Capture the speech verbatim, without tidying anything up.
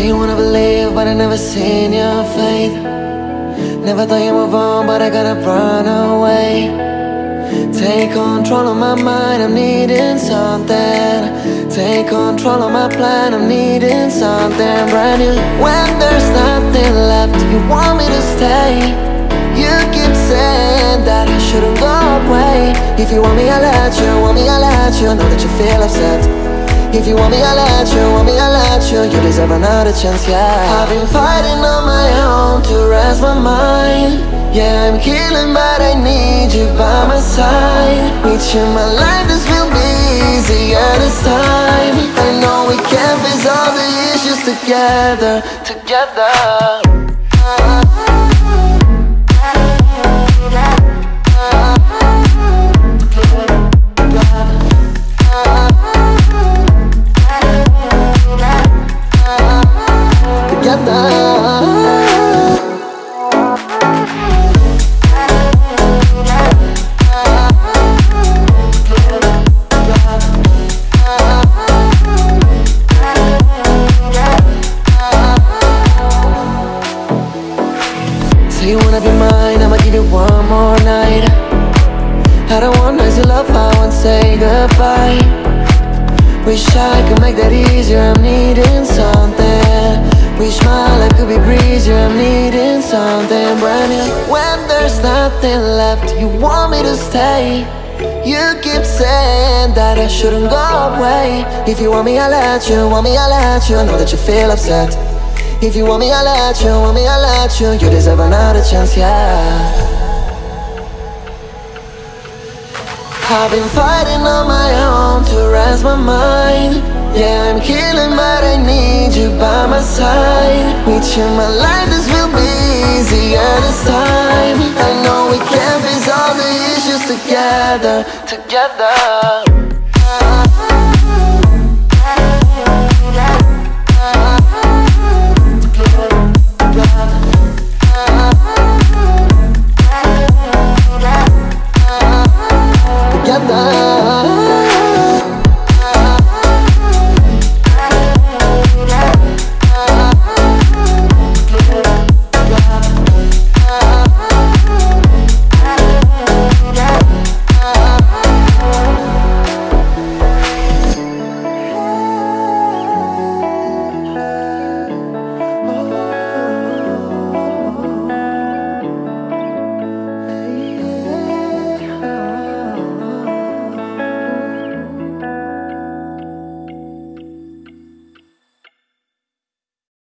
you wanna believe, but I never seen your faith. Never thought you move on, but I gotta run away. Take control of my mind, I'm needing something. Take control of my plan, I'm needing something brand new. When there's nothing left, you want me to stay. You keep saying that I shouldn't go away. If you want me, I'll let you, want me, I'll let you. Know that you feel upset. If you want me, I'll let you, want me, I'll let you. You deserve another chance, yeah. I've been fighting on my own to rest my mind. Yeah, I'm healing, but I need you by my side. With you in my life, this will be easier this time. I know we can face all the issues together, together. Say you wanna be mine, I'ma give you one more night. I don't want nights to love, I won't say goodbye. Wish I could make that easier, I'm needing something. Wish my life could be breezier, I'm needing something brand new. When there's nothing left, you want me to stay. You keep saying that I shouldn't go away. If you want me, I'll let you, want me, I'll let you. Know that you feel upset. If you want me, I'll let you, want me, I'll let you. You deserve another chance, yeah. I've been fighting on my own to rest my mind. Yeah, I'm healing, but I need you by my side. With you in my life, this will be easier this time. I know we can face all the issues together, together. Together.